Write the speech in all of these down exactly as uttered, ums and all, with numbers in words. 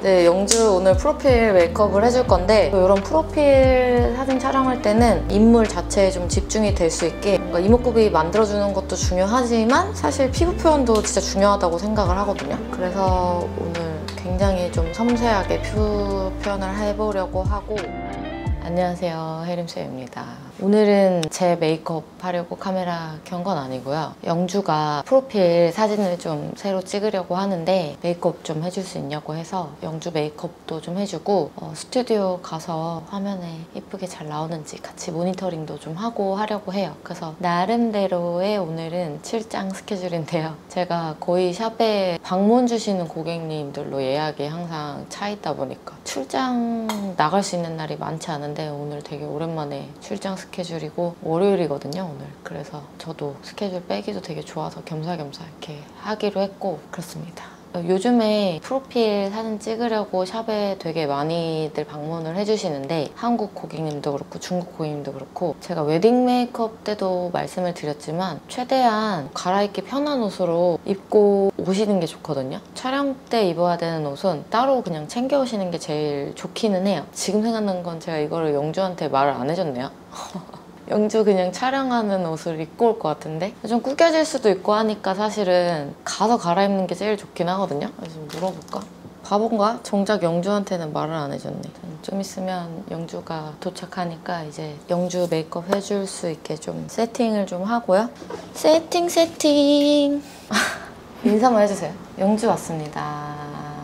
네, 영주 오늘 프로필 메이크업을 해줄 건데 이런 프로필 사진 촬영할 때는 인물 자체에 좀 집중이 될 수 있게 뭔가 이목구비 만들어주는 것도 중요하지만 사실 피부 표현도 진짜 중요하다고 생각을 하거든요. 그래서 오늘 굉장히 좀 섬세하게 피부 표현을 해보려고 하고. 안녕하세요, 혜림쌤입니다. 오늘은 제 메이크업 하려고 카메라 켠 건 아니고요. 영주가 프로필 사진을 좀 새로 찍으려고 하는데 메이크업 좀 해줄 수 있냐고 해서 영주 메이크업도 좀 해주고 어, 스튜디오 가서 화면에 예쁘게 잘 나오는지 같이 모니터링도 좀 하고 하려고 해요. 그래서 나름대로의 오늘은 출장 스케줄인데요. 제가 거의 샵에 방문 주시는 고객님들로 예약이 항상 차 있다 보니까 출장 나갈 수 있는 날이 많지 않은데 오늘 되게 오랜만에 출장 스케줄이고 월요일이거든요, 오늘. 그래서 저도 스케줄 빼기도 되게 좋아서 겸사겸사 이렇게 하기로 했고 그렇습니다. 요즘에 프로필 사진 찍으려고 샵에 되게 많이들 방문을 해주시는데 한국 고객님도 그렇고 중국 고객님도 그렇고 제가 웨딩 메이크업 때도 말씀을 드렸지만 최대한 갈아입기 편한 옷으로 입고 오시는 게 좋거든요. 촬영 때 입어야 되는 옷은 따로 그냥 챙겨 오시는 게 제일 좋기는 해요. 지금 생각난 건 제가 이거를 영주한테 말을 안 해줬네요. 영주 그냥 촬영하는 옷을 입고 올 것 같은데 좀 구겨질 수도 있고 하니까 사실은 가서 갈아입는 게 제일 좋긴 하거든요. 그래서 좀 물어볼까? 바본가? 정작 영주한테는 말을 안 해줬네. 좀 있으면 영주가 도착하니까 이제 영주 메이크업 해줄 수 있게 좀 세팅을 좀 하고요. 세팅 세팅 인사만 해주세요. 영주 왔습니다.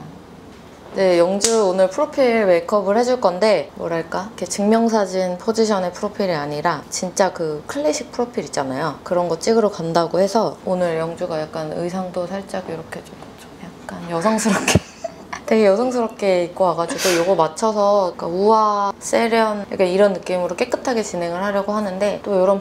네, 영주 오늘 프로필 메이크업을 해줄 건데 뭐랄까? 이렇게 증명사진 포지션의 프로필이 아니라 진짜 그 클래식 프로필 있잖아요. 그런 거 찍으러 간다고 해서 오늘 영주가 약간 의상도 살짝 이렇게 좀, 좀 약간 여성스럽게 되게 여성스럽게 입고 와가지고 이거 맞춰서 그러니까 우아, 세련 약간 이런 느낌으로 깨끗하게 진행을 하려고 하는데 또 이런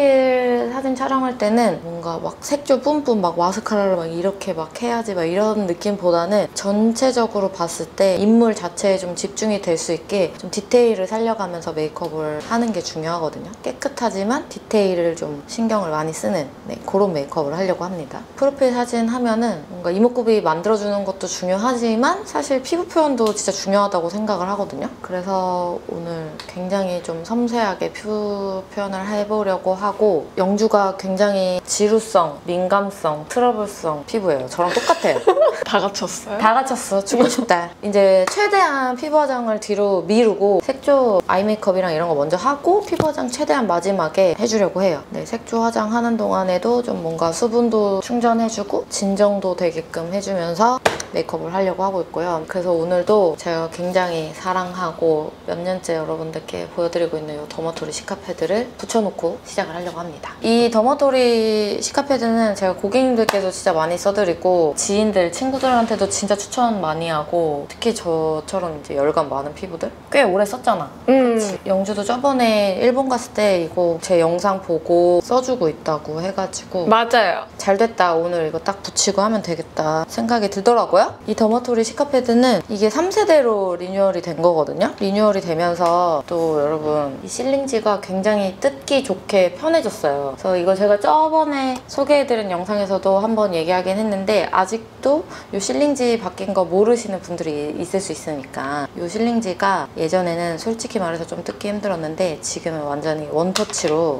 프로필 사진 촬영할 때는 뭔가 막 색조 뿜뿜 막 마스카라를 막 이렇게 막 해야지 막 이런 느낌보다는 전체적으로 봤을 때 인물 자체에 좀 집중이 될 수 있게 좀 디테일을 살려가면서 메이크업을 하는 게 중요하거든요. 깨끗하지만 디테일을 좀 신경을 많이 쓰는 네, 그런 메이크업을 하려고 합니다. 프로필 사진 하면은 뭔가 이목구비 만들어주는 것도 중요하지만 사실 피부 표현도 진짜 중요하다고 생각을 하거든요. 그래서 오늘 굉장히 좀 섬세하게 피부 표현을 해보려고 하고 영주가 굉장히 지루성, 민감성, 트러블성 피부예요. 저랑 똑같아요. 다 갖췄어요? 다 갖췄어. 죽고 싶다. 이제 최대한 피부 화장을 뒤로 미루고 색조 아이 메이크업이랑 이런 거 먼저 하고 피부 화장 최대한 마지막에 해주려고 해요. 네, 색조 화장 하는 동안에도 좀 뭔가 수분도 충전해주고 진정도 되게끔 해주면서 메이크업을 하려고 하고 있고요. 그래서 오늘도 제가 굉장히 사랑하고 몇 년째 여러분들께 보여드리고 있는 이 더마토리 시카패드를 붙여놓고 시작을 하려고 합니다. 이 더마토리 시카패드는 제가 고객님들께도 진짜 많이 써드리고 지인들, 친구들한테도 진짜 추천 많이 하고 특히 저처럼 이제 열감 많은 피부들 꽤 오래 썼잖아. 음. 영주도 저번에 일본 갔을 때 이거 제 영상 보고 써주고 있다고 해가지고 맞아요. 잘 됐다. 오늘 이거 딱 붙이고 하면 되겠다 생각이 들더라고요. 이 더마토리 시카패드는 이게 삼 세대로 리뉴얼이 된 거거든요. 리뉴얼이 되면서 또 여러분 이 실링지가 굉장히 뜯기 좋게 편해졌어요. 그래서 이거 제가 저번에 소개해드린 영상에서도 한번 얘기하긴 했는데 아직도 이 실링지 바뀐 거 모르시는 분들이 있을 수 있으니까 이 실링지가 예전에는 솔직히 말해서 좀 뜯기 힘들었는데 지금은 완전히 원터치로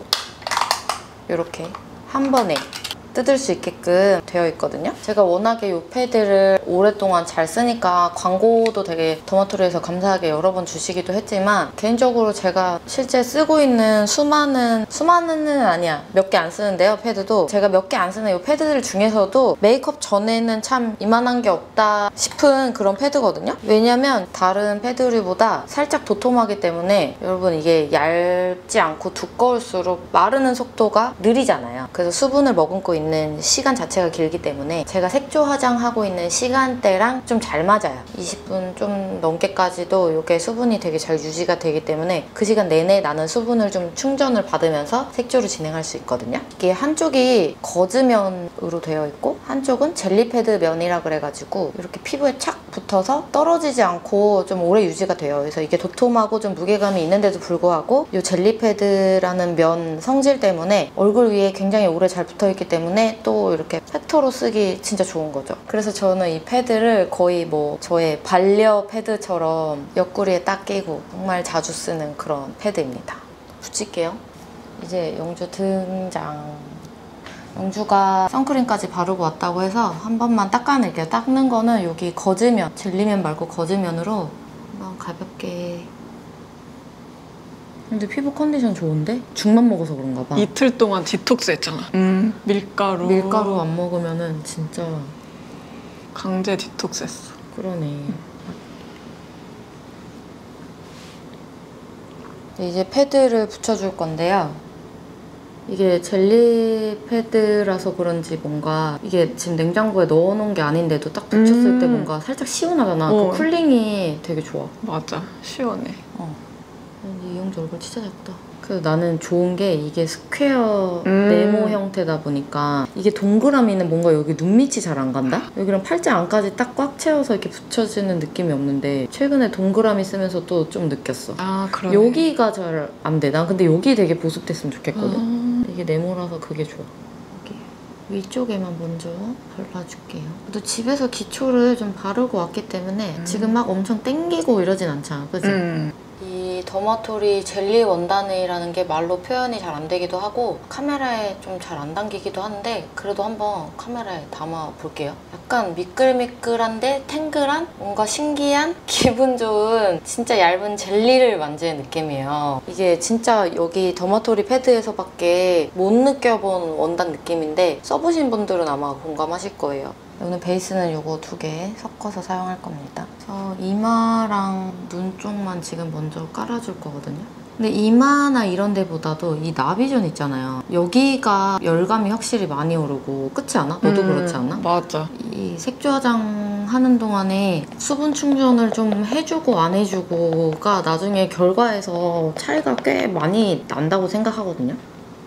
이렇게 한 번에 뜯을 수 있게끔 되어 있거든요. 제가 워낙에 이 패드를 오랫동안 잘 쓰니까 광고도 되게 더마토리에서 감사하게 여러 번 주시기도 했지만 개인적으로 제가 실제 쓰고 있는 수많은 수많은은 아니야 몇 개 안 쓰는데요. 패드도 제가 몇 개 안 쓰는 이 패드들 중에서도 메이크업 전에는 참 이만한 게 없다 싶은 그런 패드거든요. 왜냐면 다른 패드류보다 살짝 도톰하기 때문에 여러분 이게 얇지 않고 두꺼울수록 마르는 속도가 느리잖아요. 그래서 수분을 머금고 있는 있는 시간 자체가 길기 때문에 제가 색조 화장하고 있는 시간대랑 좀 잘 맞아요. 이십 분 좀 넘게까지도 이게 수분이 되게 잘 유지가 되기 때문에 그 시간 내내 나는 수분을 좀 충전을 받으면서 색조를 진행할 수 있거든요. 이게 한쪽이 거즈면으로 되어 있고 한쪽은 젤리패드 면이라 그래가지고 이렇게 피부에 착 붙어서 떨어지지 않고 좀 오래 유지가 돼요. 그래서 이게 도톰하고 좀 무게감이 있는데도 불구하고 이 젤리 패드라는 면 성질 때문에 얼굴 위에 굉장히 오래 잘 붙어있기 때문에 또 이렇게 팩터로 쓰기 진짜 좋은 거죠. 그래서 저는 이 패드를 거의 뭐 저의 반려 패드처럼 옆구리에 딱 끼고 정말 자주 쓰는 그런 패드입니다. 붙일게요. 이제 영주 등장. 영주가 선크림까지 바르고 왔다고 해서 한 번만 닦아낼게요. 닦는 거는 여기 거즈면, 젤리면 말고 거즈면으로 한번 가볍게. 근데 피부 컨디션 좋은데? 죽만 먹어서 그런가 봐. 이틀 동안 디톡스 했잖아. 음, 밀가루. 밀가루 안 먹으면은 진짜 강제 디톡스 했어. 그러네. 음. 이제 패드를 붙여줄 건데요. 이게 젤리 패드라서 그런지 뭔가 이게 지금 냉장고에 넣어놓은 게 아닌데도 딱 붙였을 음. 때 뭔가 살짝 시원하잖아. 어. 그 쿨링이 되게 좋아. 맞아. 시원해. 어. 이영주 얼굴 진짜 작다. 그래서 나는 좋은 게 이게 스퀘어 음. 네모 형태다 보니까 이게 동그라미는 뭔가 여기 눈밑이 잘 안 간다? 여기랑 팔자 안까지 딱 꽉 채워서 이렇게 붙여지는 느낌이 없는데 최근에 동그라미 쓰면서 또 좀 느꼈어. 아, 그러네. 여기가 잘 안 돼. 난 근데 여기 되게 보습됐으면 좋겠거든. 아. 이게 네모라서 그게 좋아. 여기 위쪽에만 먼저 발라줄게요. 또 집에서 기초를 좀 바르고 왔기 때문에 음. 지금 막 엄청 땡기고 이러진 않잖아. 그치? 음. 이 더마토리 젤리 원단이라는 게 말로 표현이 잘 안 되기도 하고 카메라에 좀 잘 안 담기기도 한데 그래도 한번 카메라에 담아 볼게요. 약간 미끌미끌한데 탱글한 뭔가 신기한 기분 좋은 진짜 얇은 젤리를 만지는 느낌이에요. 이게 진짜 여기 더마토리 패드에서밖에 못 느껴본 원단 느낌인데 써보신 분들은 아마 공감하실 거예요. 오늘 베이스는 이거 두 개 섞어서 사용할 겁니다. 그래서 이마랑 눈 쪽만 지금 먼저 깔아줄 거거든요. 근데 이마나 이런 데보다도 이 나비존 있잖아요. 여기가 열감이 확실히 많이 오르고 끝이 않아? 너도 음, 그렇지 않아? 맞아. 이 색조 화장 하는 동안에 수분 충전을 좀 해주고 안 해주고가 나중에 결과에서 차이가 꽤 많이 난다고 생각하거든요.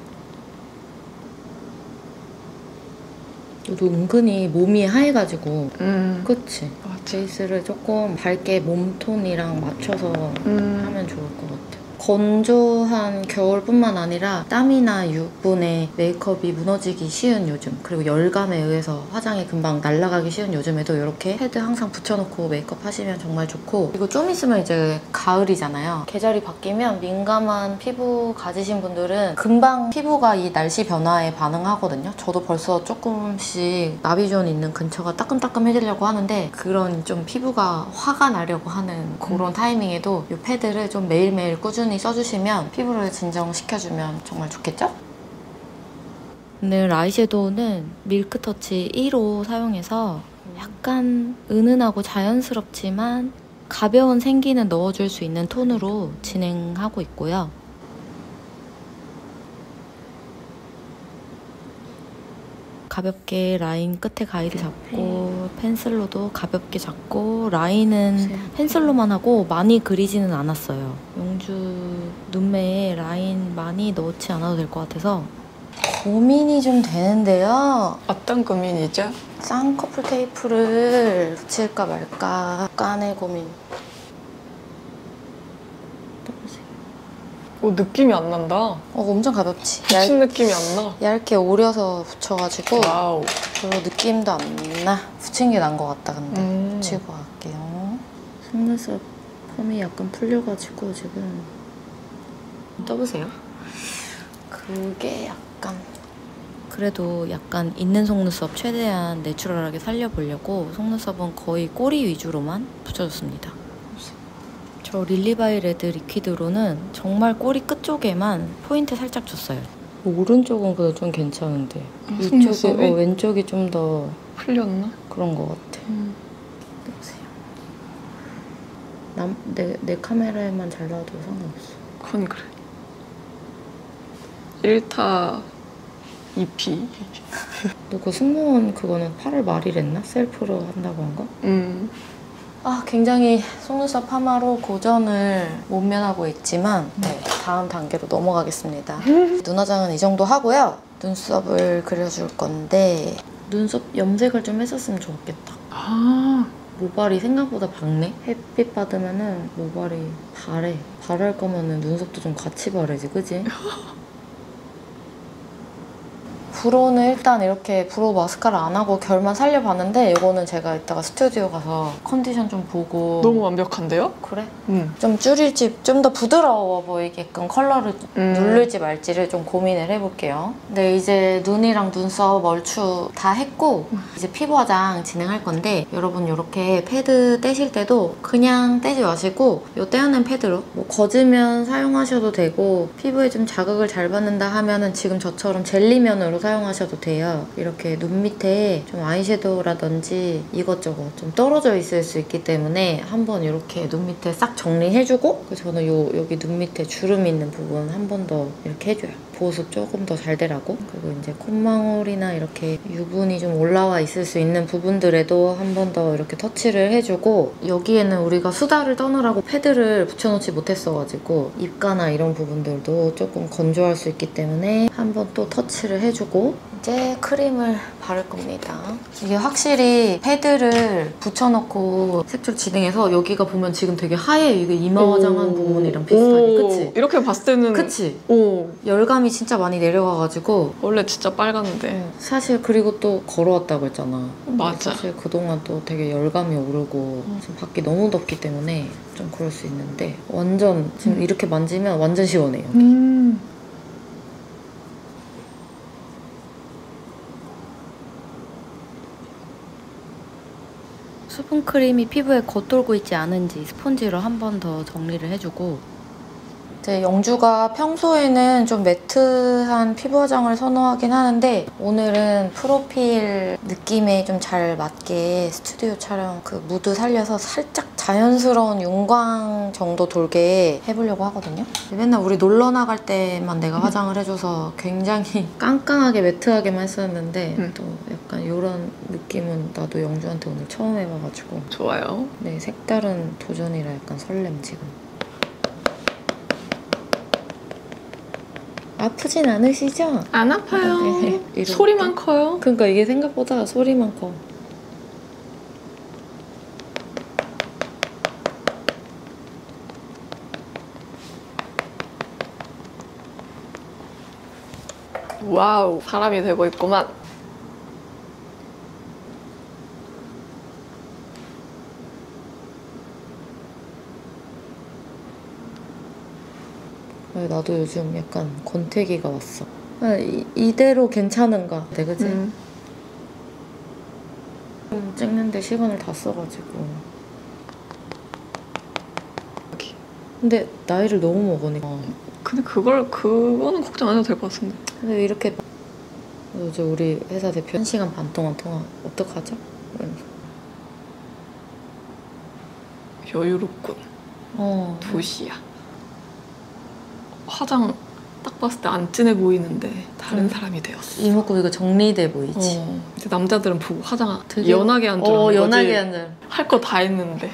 너도 은근히 몸이 하얘가지고 음. 그치? 맞아. 베이스를 조금 밝게 몸톤이랑 맞춰서 음. 하면 좋을 것 같아. 건조한 겨울뿐만 아니라 땀이나 유분에 메이크업이 무너지기 쉬운 요즘, 그리고 열감에 의해서 화장이 금방 날아가기 쉬운 요즘에도 이렇게 패드 항상 붙여놓고 메이크업 하시면 정말 좋고, 그리고 좀 있으면 이제 가을이잖아요. 계절이 바뀌면 민감한 피부 가지신 분들은 금방 피부가 이 날씨 변화에 반응하거든요. 저도 벌써 조금씩 나비존 있는 근처가 따끔따끔해지려고 하는데 그런 좀 피부가 화가 나려고 하는 그런 음. 타이밍에도 이 패드를 좀 매일매일 꾸준히 써주시면 피부를 진정시켜주면 정말 좋겠죠? 오늘 아이섀도우는 밀크터치 일 호 사용해서 약간 은은하고 자연스럽지만 가벼운 생기는 넣어줄 수 있는 톤으로 진행하고 있고요. 가볍게 라인 끝에 가이드 잡고 펜슬로도 가볍게 잡고 라인은 펜슬로만 하고 많이 그리지는 않았어요. 영주 눈매에 라인 많이 넣지 않아도 될 것 같아서 고민이 좀 되는데요. 어떤 고민이죠? 쌍꺼풀 테이프를 붙일까 말까 약간의 고민. 오, 느낌이 안 난다. 어, 엄청 가볍지? 붙인 얇... 느낌이 안 나. 얇게 오려서 붙여가지고 와우. 별로 느낌도 안 나. 붙인 게 난 것 같다, 근데. 음. 붙이고 갈게요. 속눈썹 펌이 약간 풀려가지고 지금 떠보세요. 그게 약간 그래도 약간 있는 속눈썹 최대한 내추럴하게 살려보려고 속눈썹은 거의 꼬리 위주로만 붙여줬습니다. 저 릴리바이 레드 리퀴드로는 정말 꼬리 끝쪽에만 포인트 살짝 줬어요. 오른쪽은 그래도 좀 괜찮은데 아, 이쪽이 어, 왼쪽이 좀 더 풀렸나? 그런 것 같아. 음. 보세요. 남, 내, 내 카메라에만 잘 나와도 상관없어. 그건 그래. 일 타 이 피. 너 그 승무원 그거는 팔월 말이랬나? 셀프로 한다고 한 거? 음. 아, 굉장히 속눈썹 파마로 고전을 못면하고 있지만 네, 다음 단계로 넘어가겠습니다. 눈화장은 이 정도 하고요. 눈썹을 그려줄 건데 눈썹 염색을 좀 했었으면 좋겠다. 아, 모발이 생각보다 밝네? 햇빛 받으면은 모발이 바래. 바랄 거면은 눈썹도 좀 같이 바르지, 그지? 브로는 일단 이렇게 브로우 마스카라 안 하고 결만 살려봤는데 이거는 제가 이따가 스튜디오 가서 컨디션 좀 보고 너무 완벽한데요? 그래? 응. 좀 줄일지 좀 더 부드러워 보이게끔 컬러를 음. 누를지 말지를 좀 고민을 해볼게요. 네, 이제 눈이랑 눈썹 얼추 다 했고 이제 피부 화장 진행할 건데 여러분 이렇게 패드 떼실 때도 그냥 떼지 마시고 이 떼어낸 패드로 뭐 거즈면 사용하셔도 되고 피부에 좀 자극을 잘 받는다 하면은 지금 저처럼 젤리면으로 사용하셔도 돼요. 이렇게 눈 밑에 좀 아이섀도우라든지 이것저것 좀 떨어져 있을 수 있기 때문에 한번 이렇게 눈 밑에 싹 정리해주고 저는 요, 여기 눈 밑에 주름 있는 부분 한 번 더 이렇게 해줘요. 보습 조금 더 잘 되라고. 그리고 이제 콧망울이나 이렇게 유분이 좀 올라와 있을 수 있는 부분들에도 한 번 더 이렇게 터치를 해주고 여기에는 우리가 수다를 떠느라고 패드를 붙여놓지 못했어가지고 입가나 이런 부분들도 조금 건조할 수 있기 때문에 한 번 또 터치를 해주고 이제 크림을 바를 겁니다. 이게 확실히 패드를 붙여놓고 색줄 진행해서 여기가 보면 지금 되게 하얘. 이게 이마 화장한 부분이랑 비슷하게. 그치? 이렇게 봤을 때는 그치? 오. 열감이 진짜 많이 내려가가지고 원래 진짜 빨간데. 사실 그리고 또 걸어왔다고 했잖아. 맞아. 사실 그동안 또 되게 열감이 오르고 지금 밖이 너무 덥기 때문에 좀 그럴 수 있는데 완전 지금 음. 이렇게 만지면 완전 시원해요. 음. 수분크림이 피부에 겉돌고 있지 않은지 스펀지로 한 번 더 정리를 해주고 이제 영주가 평소에는 좀 매트한 피부 화장을 선호하긴 하는데 오늘은 프로필 느낌에 좀 잘 맞게 스튜디오 촬영 그 무드 살려서 살짝 자연스러운 윤광 정도 돌게 해보려고 하거든요. 맨날 우리 놀러 나갈 때만 내가 화장을 해줘서 굉장히 깡깡하게 매트하게만 했었는데 음. 또 약간 이런 느낌은 나도 영주한테 오늘 처음 해봐가지고 좋아요. 네, 색다른 도전이라 약간 설렘 지금. 아프진 않으시죠? 안 아파요. 네, 이렇게. 소리만 커요. 그러니까 이게 생각보다 소리만 커. 와우, 사람이 되고 있구만. 나도 요즘 약간 권태기가 왔어. 아, 이, 이대로 괜찮은가? 네, 그치? 음. 음, 찍는데 시간을 다 써가지고. 근데 나이를 너무 먹으니까. 근데 그걸 그거는 걱정 안 해도 될 것 같은데. 근데 이렇게 어제 우리 회사 대표 한 시간 반 동안 통화 어떡하죠? 이러면서. 여유롭군. 어. 두 시야. 화장 딱 봤을 때 안 진해 보이는데 다른 음. 사람이 되었어. 이목구비가 정리돼 보이지. 어. 이제 남자들은 보고 화장 되게- 연하게 한 줄 어, 아는 연하게 거지. 한 줄. 할 거 다 했는데.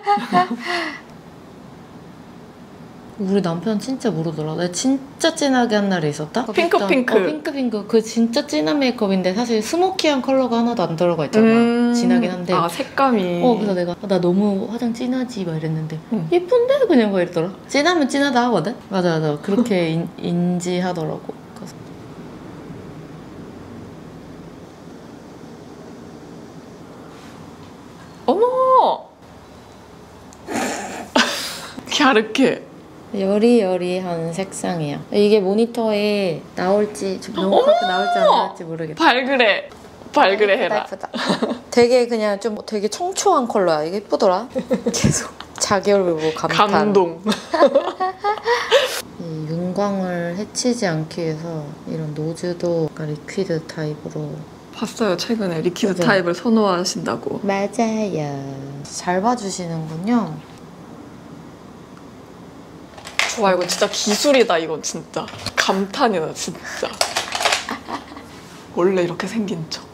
우리 남편 진짜 모르더라. 내가 진짜 진하게 한 날이 있었다? 핑크, 일단, 핑크. 어, 핑크 핑크. 그 진짜 진한 메이크업인데 사실 스모키한 컬러가 하나도 안 들어가 있잖아. 음. 진하긴 한데. 아, 색감이. 어, 그래서 내가 아, 나 너무 화장 진하지 막 이랬는데 응. 예쁜데? 그냥 막 이랬더라. 진하면 진하다 하거든? 맞아 맞아. 그렇게 인, 인지하더라고. 그래서 어머! 갸륵해. 여리여리한 색상이야. 이게 모니터에 나올지 좀 명확하게 나올지 안 나올지 모르겠다. 발그레. 발그레 해라. 예쁘다, 예쁘다. 되게 그냥 좀 되게 청초한 컬러야. 이게 예쁘더라. 계속 자기 얼굴 보고 감탄. 감동. 이 윤광을 해치지 않기 위해서 이런 노즈도 약간 리퀴드 타입으로. 봤어요, 최근에 리퀴드 그죠? 타입을 선호하신다고. 맞아요. 잘 봐주시는군요. 와, 이거 진짜 기술이다, 이건 진짜. 감탄이다, 진짜. 원래 이렇게 생긴 척.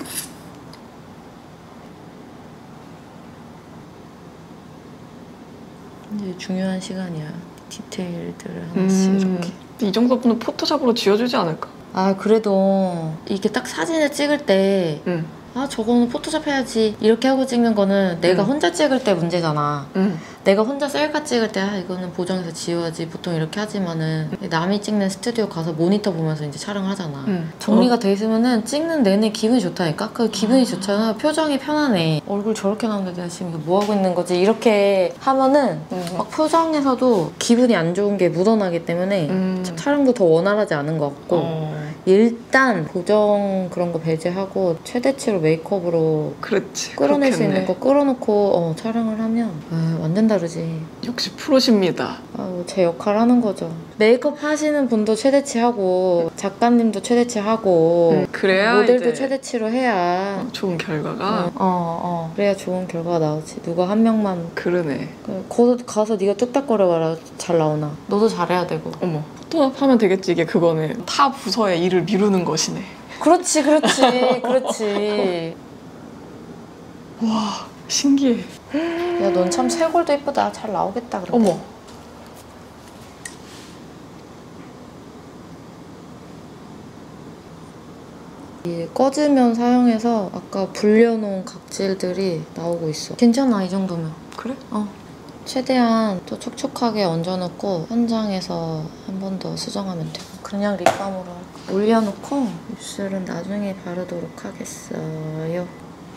이제 중요한 시간이야. 디테일들을 하나씩 음, 이렇게. 이 정도면 포토샵으로 지워주지 않을까? 아 그래도 이게 딱 사진을 찍을 때 응. 아 저거는 포토샵 해야지 이렇게 하고 찍는 거는 내가 음. 혼자 찍을 때 문제잖아. 음. 내가 혼자 셀카 찍을 때 아, 이거는 보정해서 지워야지 보통 이렇게 하지만은 남이 찍는 스튜디오 가서 모니터 보면서 이제 촬영을 하잖아. 음. 정리가 돼 있으면은 찍는 내내 기분이 좋다니까? 그 기분이 좋잖아. 표정이 편안해. 얼굴 저렇게 나오는데 내가 지금 이거 뭐 하고 있는 거지? 이렇게 하면은 음. 막 표정에서도 기분이 안 좋은 게 묻어나기 때문에 음. 촬영도 더 원활하지 않은 것 같고 어. 일단 보정 그런 거 배제하고 최대치로 메이크업으로 그렇지. 끌어낼 수 그렇겠네. 있는 거 끌어놓고 어, 촬영을 하면 아, 완전 다르지. 역시 프로십니다. 아, 제 역할 하는 거죠. 메이크업 하시는 분도 최대치 하고 작가님도 최대치 하고 음, 그래야 모델도 이제 최대치로 해야 좋은 결과가 어, 어, 어. 그래야 좋은 결과가 나오지. 누가 한 명만 그러네. 그, 거, 가서 네가 뚝딱거려봐라 잘 나오나. 너도 잘해야 되고. 어머, 포토샵 하면 되겠지. 이게 그거는 타 부서의 일을 미루는 것이네. 그렇지 그렇지 그렇지. 와, 신기해. 야 넌 참 쇄골도 예쁘다. 잘 나오겠다. 그래. 어머. 이 꺼지면 사용해서 아까 불려놓은 각질들이 나오고 있어. 괜찮아 이 정도면. 그래? 어. 최대한 또 촉촉하게 얹어놓고 현장에서 한 번 더 수정하면 되고. 그냥 립밤으로 올려놓고 입술은 나중에 바르도록 하겠어요.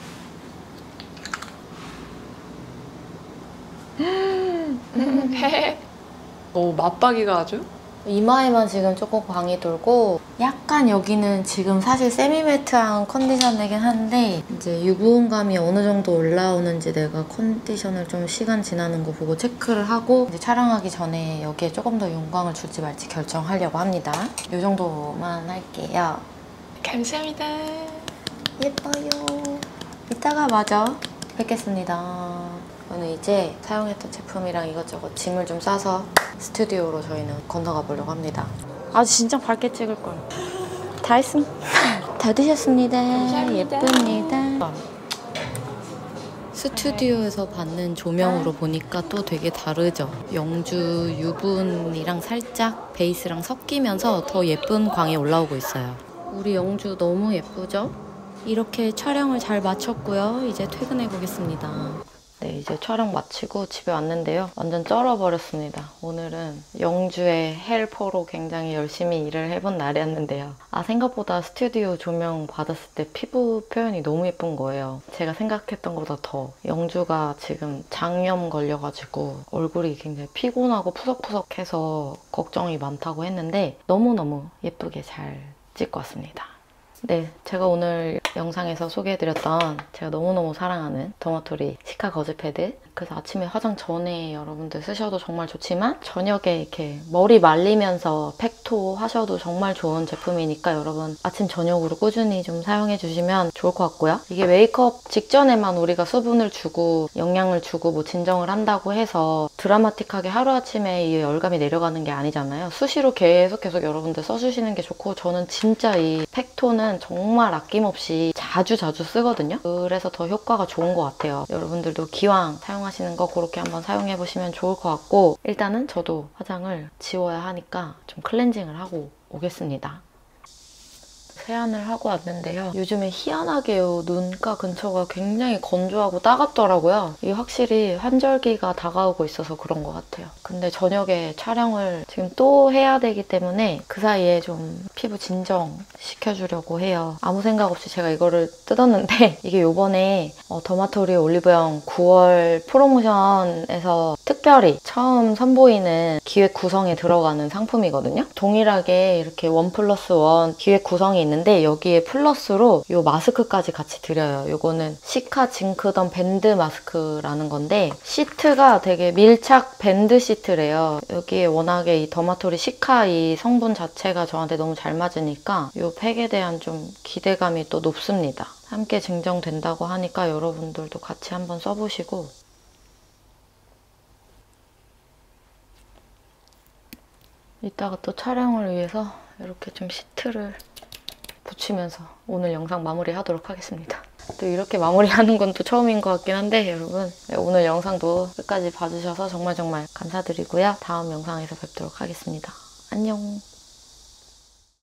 너 맞박이가 아주? 이마에만 지금 조금 광이 돌고 약간 여기는 지금 사실 세미매트한 컨디션이긴 한데 이제 유분감이 어느 정도 올라오는지 내가 컨디션을 좀 시간 지나는 거 보고 체크를 하고 이제 촬영하기 전에 여기에 조금 더 윤광을 줄지 말지 결정하려고 합니다. 이 정도만 할게요. 감사합니다. 예뻐요. 이따가 마저 뵙겠습니다. 저는 이제 사용했던 제품이랑 이것저것 짐을 좀 싸서 스튜디오로 저희는 건너가 보려고 합니다. 아 진짜 밝게 찍을 걸. 다 했음. 다 드셨습니다. 감사합니다. 예쁩니다. 스튜디오에서 받는 조명으로 보니까 또 되게 다르죠. 영주 유분이랑 살짝 베이스랑 섞이면서 더 예쁜 광이 올라오고 있어요. 우리 영주 너무 예쁘죠? 이렇게 촬영을 잘 마쳤고요. 이제 퇴근해 보겠습니다. 네, 이제 촬영 마치고 집에 왔는데요. 완전 쩔어버렸습니다. 오늘은 영주의 헬퍼로 굉장히 열심히 일을 해본 날이었는데요. 아, 생각보다 스튜디오 조명 받았을 때 피부 표현이 너무 예쁜 거예요. 제가 생각했던 것보다 더. 영주가 지금 장염 걸려가지고 얼굴이 굉장히 피곤하고 푸석푸석해서 걱정이 많다고 했는데 너무너무 예쁘게 잘 찍고 왔습니다. 네, 제가 오늘 영상에서 소개해드렸던 제가 너무너무 사랑하는 더마토리 시카 거즈 패드. 그래서 아침에 화장 전에 여러분들 쓰셔도 정말 좋지만 저녁에 이렇게 머리 말리면서 팩토 하셔도 정말 좋은 제품이니까 여러분 아침 저녁으로 꾸준히 좀 사용해주시면 좋을 것 같고요. 이게 메이크업 직전에만 우리가 수분을 주고 영양을 주고 뭐 진정을 한다고 해서 드라마틱하게 하루아침에 이 열감이 내려가는 게 아니잖아요. 수시로 계속 계속 여러분들 써주시는 게 좋고 저는 진짜 이 팩토는 정말 아낌없이 자주 자주 쓰거든요. 그래서 더 효과가 좋은 것 같아요. 여러분들도 기왕 사용하시는 거 그렇게 한번 사용해보시면 좋을 것 같고 일단은 저도 화장을 지워야 하니까 좀 클렌징을 하고 오겠습니다. 세안을 하고 왔는데요. 요즘에 희한하게요. 눈가 근처가 굉장히 건조하고 따갑더라고요. 이게 확실히 환절기가 다가오고 있어서 그런 것 같아요. 근데 저녁에 촬영을 지금 또 해야 되기 때문에 그 사이에 좀 피부 진정 시켜주려고 해요. 아무 생각 없이 제가 이거를 뜯었는데 이게 요번에 어, 더마토리 올리브영 구월 프로모션에서 특별히 처음 선보이는 기획 구성에 들어가는 상품이거든요. 동일하게 이렇게 원 플러스 원 기획 구성이 있는데 여기에 플러스로 이 마스크까지 같이 드려요. 이거는 시카 징크던 밴드 마스크라는 건데 시트가 되게 밀착 밴드 시트래요. 여기에 워낙에 이 더마토리 시카 이 성분 자체가 저한테 너무 잘 맞으니까 이 팩에 대한 좀 기대감이 또 높습니다. 함께 증정된다고 하니까 여러분들도 같이 한번 써보시고 이따가 또 촬영을 위해서 이렇게 좀 시트를 붙이면서 오늘 영상 마무리하도록 하겠습니다. 또 이렇게 마무리하는 건 또 처음인 것 같긴 한데 여러분 오늘 영상도 끝까지 봐주셔서 정말 정말 감사드리고요. 다음 영상에서 뵙도록 하겠습니다. 안녕.